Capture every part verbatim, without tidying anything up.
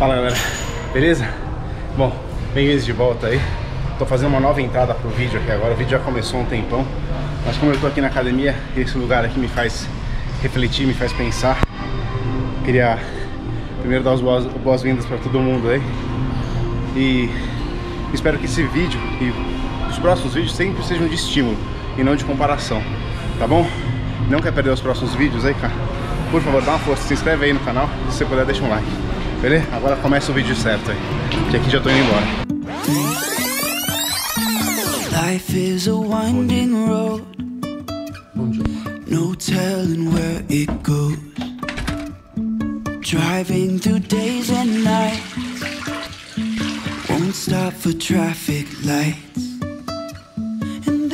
Fala galera, beleza? Bom, bem-vindos de volta aí. Tô fazendo uma nova entrada pro vídeo aqui agora. O vídeo já começou há um tempão, mas como eu tô aqui na academia, esse lugar aqui me faz refletir, me faz pensar. Queria primeiro dar as boas-vindas para todo mundo aí. E espero que esse vídeo e os próximos vídeos sempre sejam de estímulo e não de comparação, tá bom? Não quer perder os próximos vídeos aí, cara? Por favor, dá uma força, se inscreve aí no canal. Se você puder, deixa um like. Beleza? Agora começa o vídeo certo aí, que aqui já tô indo embora. Life is a winding road, no telling where it goes. Driving through days and nights, won't stop for traffic lights. And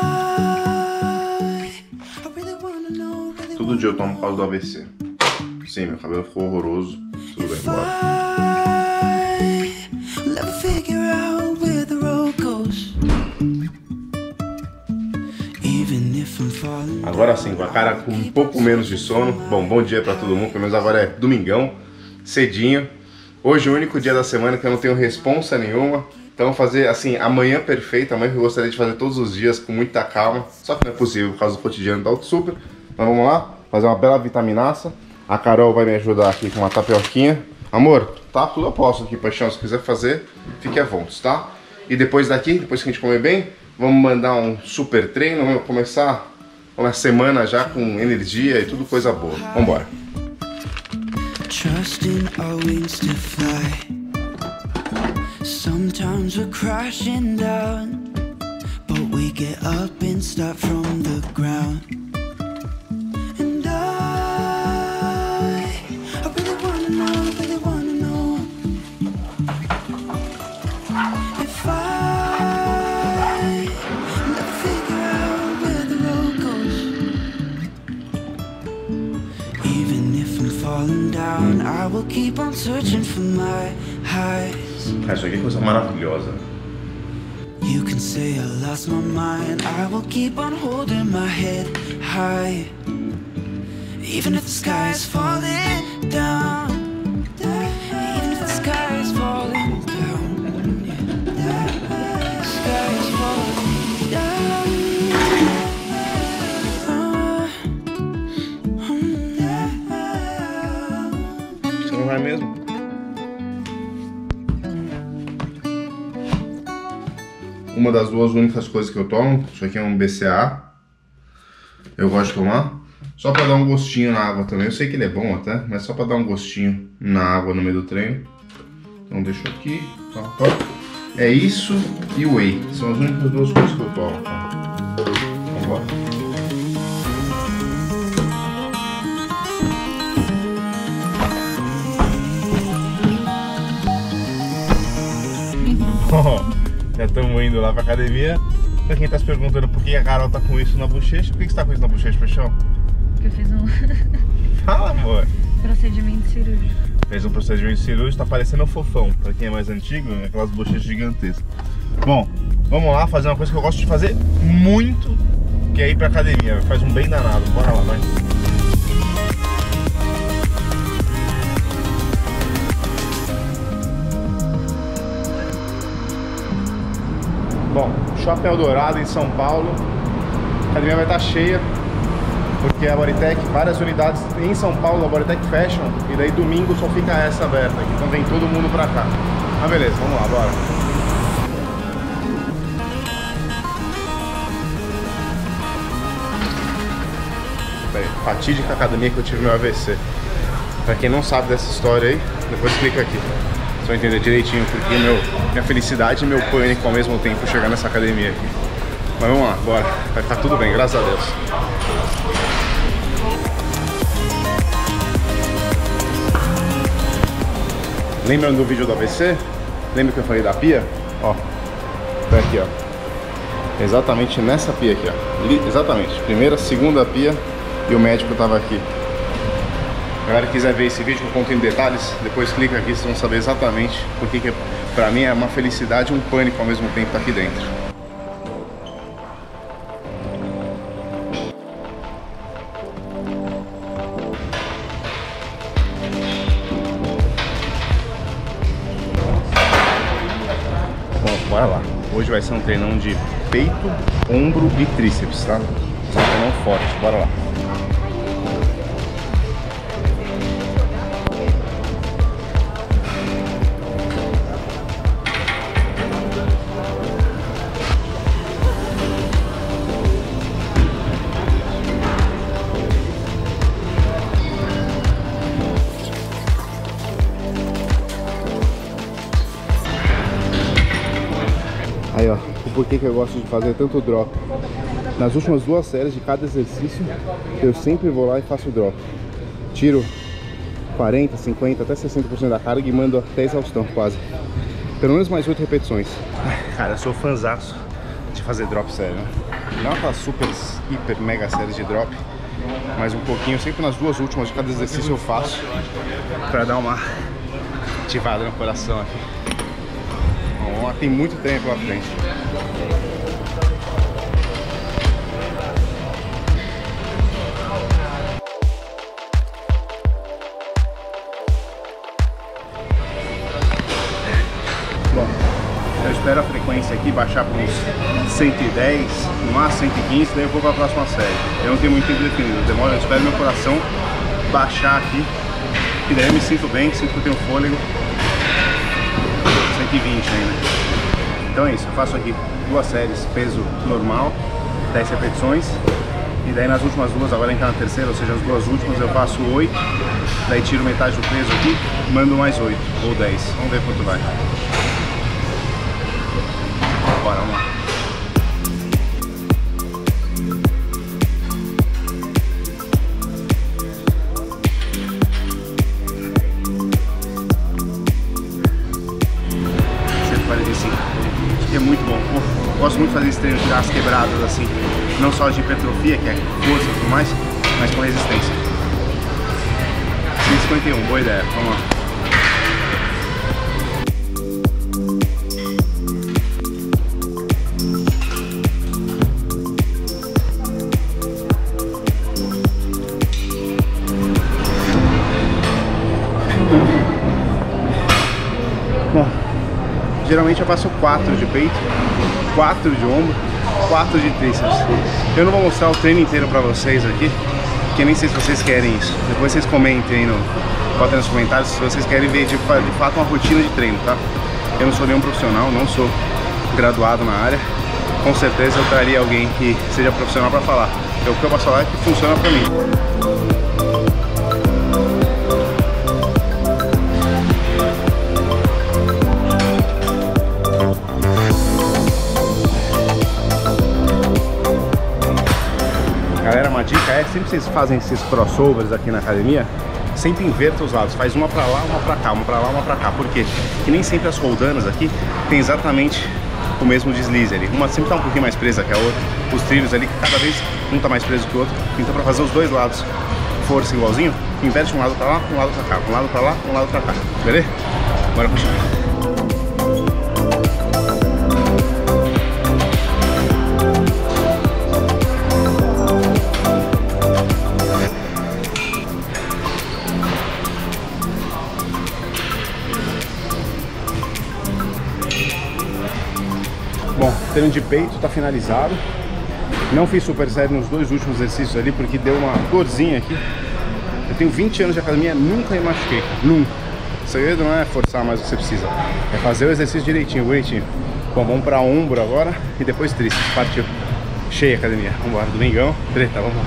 I, I really wanna know, really Todo dia eu tomo por causa do A V C. Sim, meu cabelo ficou horroroso. Tudo bem, bora. Agora sim, com a cara com um pouco menos de sono. Bom, bom dia pra todo mundo, pelo menos agora é domingão, cedinho. Hoje é o único dia da semana que eu não tenho responsa nenhuma. Então fazer assim, a manhã perfeita, amanhã que eu gostaria de fazer todos os dias com muita calma. Só que não é possível por causa do cotidiano da Auto Super. Então vamos lá, fazer uma bela vitaminaça. A Carol vai me ajudar aqui com uma tapioquinha. Amor, tá tudo eu posso aqui, paixão. Se quiser fazer, fique à vontade, tá? E depois daqui, depois que a gente comer bem, vamos mandar um super treino. Vamos começar uma semana já com energia e tudo coisa boa. Vambora. Trusting our wings to fly. Sometimes we're crashing down, but we get up and start from the ground. And I, I really wanna know, really wanna know if I never figure out where the road goes. Even if I'm falling down, I will keep on searching for my highs. Isso aqui é coisa maravilhosa. You can say I lost my mind, I will keep on holding my head high. Even if the sky is falling down, even if the sky is falling down, yeah. The sky is falling down. Você não vai mesmo? Uma das duas únicas coisas que eu tomo, isso aqui é um B C A. Eu gosto de tomar, só pra dar um gostinho na água também. Eu sei que ele é bom até, mas só pra dar um gostinho na água no meio do treino. Então deixa aqui, tá, tá. É isso e o whey, são as únicas duas coisas que eu tomo. Tá? Vambora. Já estamos indo lá pra academia. Pra quem tá se perguntando por que a Carol tá com isso na bochecha, por que, que você tá com isso na bochecha, paixão? Porque eu fiz um Fala, amor. procedimento cirúrgico. Fez um procedimento cirúrgico, tá parecendo um fofão. Pra quem é mais antigo, né? Aquelas bochechas gigantescas. Bom, vamos lá fazer uma coisa que eu gosto de fazer muito, que é ir pra academia. Faz um bem danado. Bora lá, vai. Bom, Shopping Eldorado em São Paulo. A academia vai estar cheia, porque a Bodytech, várias unidades em São Paulo, a Bodytech fecham, e daí domingo só fica essa aberta aqui. Então vem todo mundo pra cá. Mas beleza, vamos lá, bora. Bem, fatídica academia que eu tive no A V C. Pra quem não sabe dessa história aí, depois clica aqui. Você vai entender direitinho porque meu, minha felicidade e meu pânico ao mesmo tempo chegar nessa academia aqui. Mas vamos lá, bora. Vai ficar tudo bem, graças a Deus. Lembram do vídeo do A V C? Lembra que eu falei da pia? Ó, tá aqui, ó. Exatamente nessa pia aqui, ó. Exatamente. Primeira, segunda pia e o médico tava aqui. Se a galera quiser ver esse vídeo que eu conto em detalhes, depois clica aqui, vocês vão saber exatamente porque que pra mim é uma felicidade e um pânico ao mesmo tempo tá aqui dentro. bora lá. Hoje vai ser um treinão de peito, ombro e tríceps, tá? Vai ser um treinão forte, bora lá. Aí, ó, o porquê que eu gosto de fazer tanto drop. Nas últimas duas séries de cada exercício, eu sempre vou lá e faço drop. Tiro quarenta, cinquenta, até sessenta por cento da carga e mando até exaustão, quase. Pelo menos mais oito repetições. Cara, eu sou fãzaço de fazer drop sério, né? Não aquela super, hiper, mega séries de drop, mas um pouquinho, sempre nas duas últimas de cada exercício eu faço, pra dar uma ativada no coração aqui. Bom, tem muito treino pela frente. Bom, eu espero a frequência aqui baixar para uns cento e dez, no máximo cento e quinze, daí eu vou para a próxima série. Eu não tenho muito tempo definido, demora, eu espero meu coração baixar aqui, que daí eu me sinto bem, sinto que eu tenho fôlego. cento e vinte ainda. Então é isso, eu faço aqui duas séries, peso normal, dez repetições. E daí nas últimas duas, agora a gente tá na terceira, ou seja, as duas últimas eu faço oito. Daí tiro metade do peso aqui, mando mais oito ou dez. Vamos ver quanto vai. Bora, vamos lá. É muito bom. Pô, gosto muito de fazer esse treino de dar as quebradas assim, não só de hipertrofia, que é força e tudo mais, mas com resistência. cento e cinquenta e um, boa ideia, vamos lá. Bom, geralmente eu faço quatro de peito, quatro de ombro, quatro de tríceps. Eu não vou mostrar o treino inteiro pra vocês aqui, porque nem sei se vocês querem isso. Depois vocês comentem aí, no, botem nos comentários se vocês querem ver de, de fato uma rotina de treino, tá? Eu não sou nenhum profissional, não sou graduado na área. Com certeza eu traria alguém que seja profissional pra falar. Então, o que eu posso falar é que funciona pra mim. Galera, uma dica é, sempre que vocês fazem esses crossovers aqui na academia, sempre inverta os lados, faz uma pra lá, uma pra cá, uma pra lá, uma pra cá. Por quê? Porque nem sempre as roldanas aqui tem exatamente o mesmo deslize ali. Uma sempre tá um pouquinho mais presa que a outra, os trilhos ali, cada vez um tá mais preso que o outro. Então pra fazer os dois lados força igualzinho, inverte um lado pra lá, um lado pra cá, um lado pra lá, um lado pra cá, beleza? Bora continuar. Bom, treino de peito tá finalizado. Não fiz super sério nos dois últimos exercícios ali, porque deu uma dorzinha aqui. Eu tenho vinte anos de academia, nunca me machuquei, nunca. O segredo não é forçar mais o que você precisa, é fazer o exercício direitinho, bonitinho. Bom, vamos pra ombro agora e depois tríceps, partiu. Cheia a academia, vamos embora, domingão, treta, vamos lá.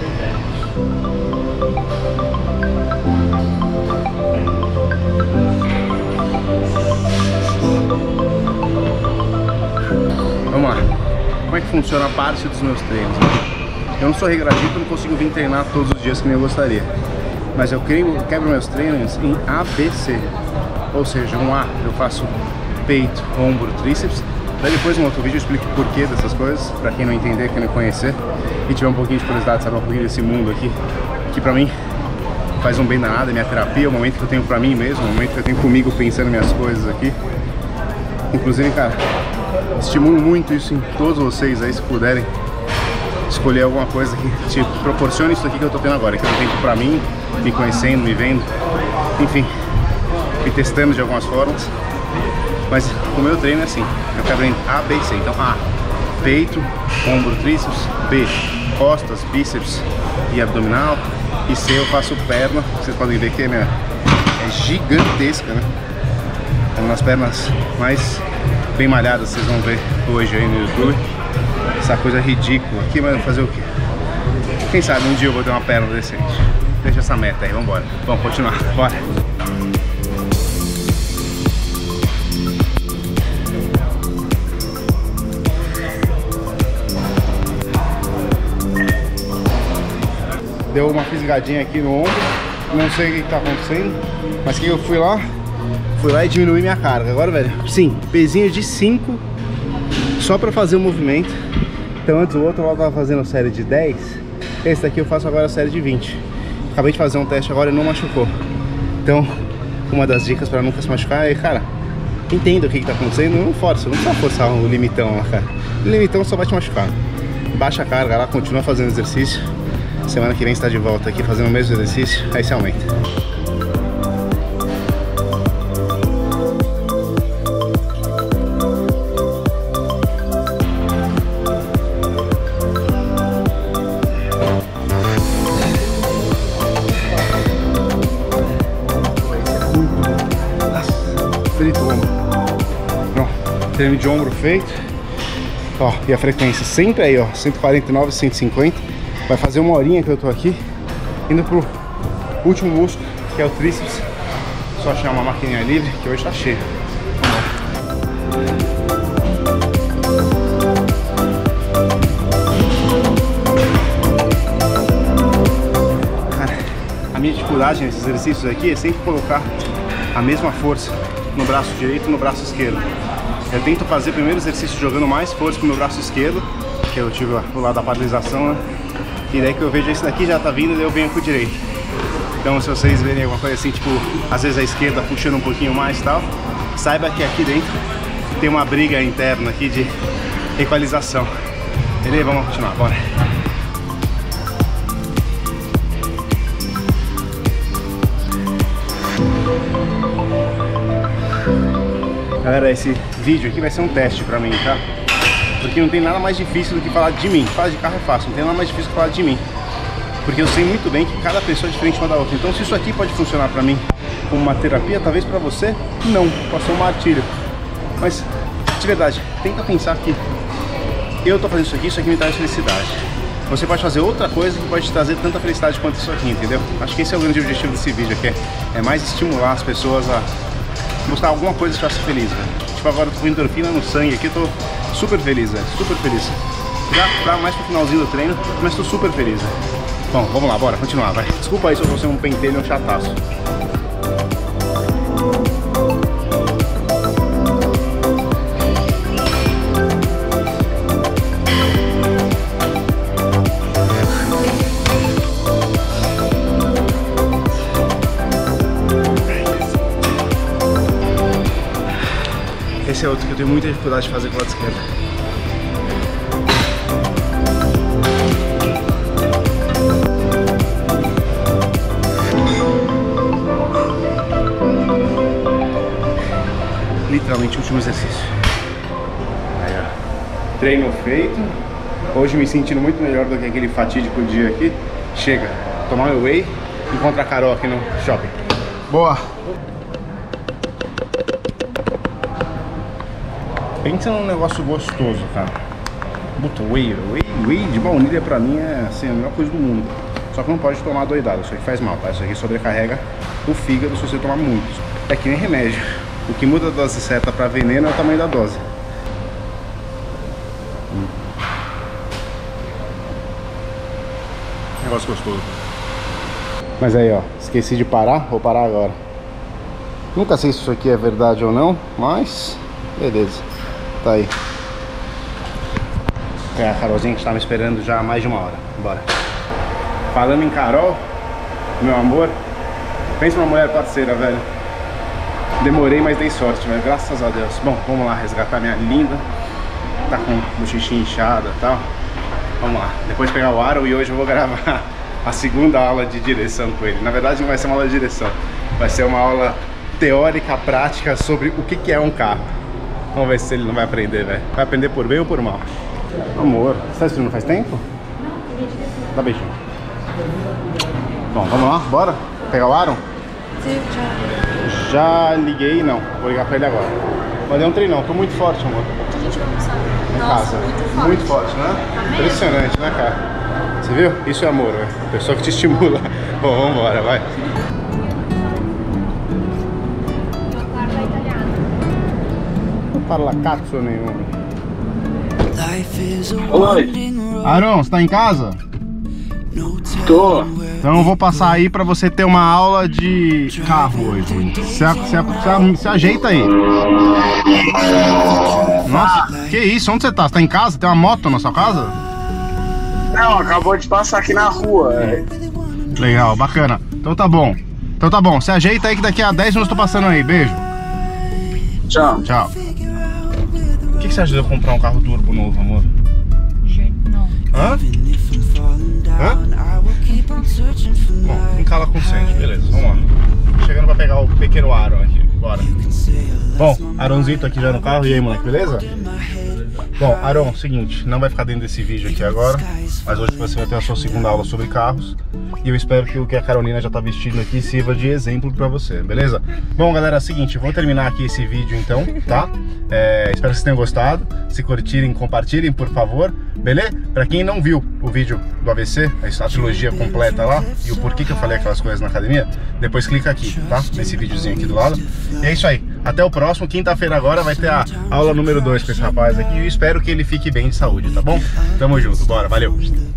Vamos lá, como é que funciona a parte dos meus treinos? Eu não sou regradito, não consigo vir treinar todos os dias que nem eu gostaria. Mas eu quebro meus treinos em A B C. Ou seja, um A eu faço peito, ombro, tríceps. Daí depois no outro vídeo eu explico o porquê dessas coisas, pra quem não entender, quem não conhecer e tiver um pouquinho de curiosidade, sabe, um pouquinho desse mundo aqui, que pra mim faz um bem danado, é minha terapia, é o momento que eu tenho pra mim mesmo, é o momento que eu tenho comigo pensando minhas coisas aqui. Inclusive, cara, estimulo muito isso em todos vocês aí, se puderem escolher alguma coisa que te proporcione isso aqui que eu tô tendo agora, que eu tô tendo pra mim, me conhecendo, me vendo, enfim, me testando de algumas formas. Mas o meu treino é assim, eu quero em A, B e C. Então A, peito, ombro, tríceps. B, costas, bíceps e abdominal. E C, eu faço perna. Vocês podem ver que é, minha, é gigantesca, né? É uma das pernas mais bem malhadas, vocês vão ver hoje aí no YouTube. Essa coisa ridícula aqui, mas fazer o quê? Quem sabe um dia eu vou ter uma perna decente. Deixa essa meta aí, vambora. Vamos continuar, bora. Deu uma fisgadinha aqui no ombro, não sei o que está acontecendo, mas que eu fui lá, fui lá e diminui minha carga. Agora, velho, sim, pezinho de cinco, só para fazer o movimento. Então antes o outro lá tava fazendo série de dez, esse daqui eu faço agora a série de vinte. Acabei de fazer um teste agora e não machucou. Então, uma das dicas para nunca se machucar é, cara, entenda o que, que tá acontecendo, não força, não precisa forçar o limitão lá, cara. O limitão só vai te machucar. Baixa a carga lá, continua fazendo exercício. Semana que vem está de volta aqui fazendo o mesmo exercício, aí você aumenta. Feito o ombro. Pronto, treino de ombro feito. Ó, e a frequência sempre aí, ó, cento e quarenta e nove, cento e cinquenta. Vai fazer uma horinha que eu tô aqui, indo pro último músculo, que é o tríceps. Só achar uma maquininha livre, que hoje tá cheio. Cara, a minha dificuldade nesses exercícios aqui é sempre colocar a mesma força no braço direito e no braço esquerdo. Eu tento fazer o primeiro exercício jogando mais força com o meu braço esquerdo, que eu tive o lado da paralisação, né? E daí que eu vejo esse daqui já tá vindo, daí eu venho com o direito. Então se vocês verem alguma coisa assim, tipo, às vezes a esquerda puxando um pouquinho mais e tal, saiba que aqui dentro tem uma briga interna aqui de equalização. Beleza? Vamos continuar, bora. Galera, esse vídeo aqui vai ser um teste pra mim, tá? Porque não tem nada mais difícil do que falar de mim. Falar de carro é fácil, não tem nada mais difícil que falar de mim. Porque eu sei muito bem que cada pessoa é diferente uma da outra. Então se isso aqui pode funcionar pra mim como uma terapia, talvez pra você, não. Pode ser um martírio. Mas, de verdade, tenta pensar que eu tô fazendo isso aqui, isso aqui me traz felicidade. Você pode fazer outra coisa que pode te trazer tanta felicidade quanto isso aqui, entendeu? Acho que esse é o grande objetivo desse vídeo aqui. É mais estimular as pessoas a mostrar alguma coisa que te faça feliz, velho. Tipo, agora eu tô com endorfina no sangue aqui, eu tô super feliz, velho, super feliz. Já pra mais pro finalzinho do treino, mas tô super feliz, velho. Bom, vamos lá, bora, continuar, vai. Desculpa aí se eu vou ser um pentelho, um chataço. Esse é outro que eu tenho muita dificuldade de fazer com o lado esquerdo. Literalmente o último exercício. Aí, ó. Treino feito. Hoje me sentindo muito melhor do que aquele fatídico dia aqui. Chega, tomar meu whey e encontrar a Carol aqui no shopping. Boa! Pensa num negócio gostoso, cara. Puta, whey, whey, whey de baunilha pra mim é assim, a melhor coisa do mundo. Só que não pode tomar doidado, isso aqui faz mal, tá? Isso aqui sobrecarrega o fígado se você tomar muito. É que nem remédio. O que muda da dose certa pra veneno é o tamanho da dose. Hum. Negócio gostoso. Mas aí, ó, esqueci de parar, vou parar agora. Nunca sei se isso aqui é verdade ou não, mas beleza. Tá aí. É a Carolzinha que está me esperando já há mais de uma hora. Bora. Falando em Carol, meu amor, pensa numa mulher parceira, velho. Demorei, mas dei sorte, velho. Graças a Deus. Bom, vamos lá resgatar minha linda. Tá com bochechinha inchada e tal. Vamos lá. Depois de pegar o aro e hoje eu vou gravar a segunda aula de direção com ele. Na verdade não vai ser uma aula de direção. Vai ser uma aula teórica, prática sobre o que que é um carro. Vamos ver se ele não vai aprender, velho. Vai aprender por bem ou por mal. Amor, você tá esperando faz tempo? Dá beijinho. Bom, vamos lá, bora? Pegar o Aaron? Sim, já. Já liguei, não. Vou ligar pra ele agora. Mas deu um treinão, tô muito forte, amor. A gente vai almoçar. Em Nossa, casa. muito forte. Muito forte, né? Tá Impressionante, né, cara? Você viu? Isso é amor, velho. Pessoa que te estimula. Bom, vamos embora, vai. Não parla cazzo nenhum. Oi. Aaron, você tá em casa? Tô. Então eu vou passar aí pra você ter uma aula de carro hoje. Você, você, você, você ajeita aí. Nossa, que isso? Onde você tá? Você tá em casa? Tem uma moto na sua casa? Não, acabou de passar aqui na rua. É. Legal, bacana. Então tá bom. Então tá bom. Você ajeita aí que daqui a dez minutos eu tô passando aí. Beijo. Tchau. Tchau. O que, que você acha de eu comprar um carro turbo novo, amor? Não. Hã? Hã? Bom, encala com cento, beleza, vamos lá. Chegando pra pegar o pequeno Aaron aqui, bora. Bom, Aronzito aqui já no carro, e aí, moleque, beleza? Bom, Aaron, seguinte, não vai ficar dentro desse vídeo aqui agora, mas hoje você vai ter a sua segunda aula sobre carros. E eu espero que o que a Carolina já tá vestindo aqui sirva de exemplo pra você, beleza? Bom, galera, é o seguinte, vou terminar aqui esse vídeo então, tá? É, espero que vocês tenham gostado. Se curtirem, compartilhem, por favor, beleza? Pra quem não viu o vídeo do A V C, a trilogia completa lá, e o porquê que eu falei aquelas coisas na academia, depois clica aqui, tá? Nesse videozinho aqui do lado. E é isso aí, até o próximo, quinta-feira agora vai ter a aula número dois com esse rapaz aqui, e eu espero que ele fique bem de saúde, tá bom? Tamo junto, bora, valeu!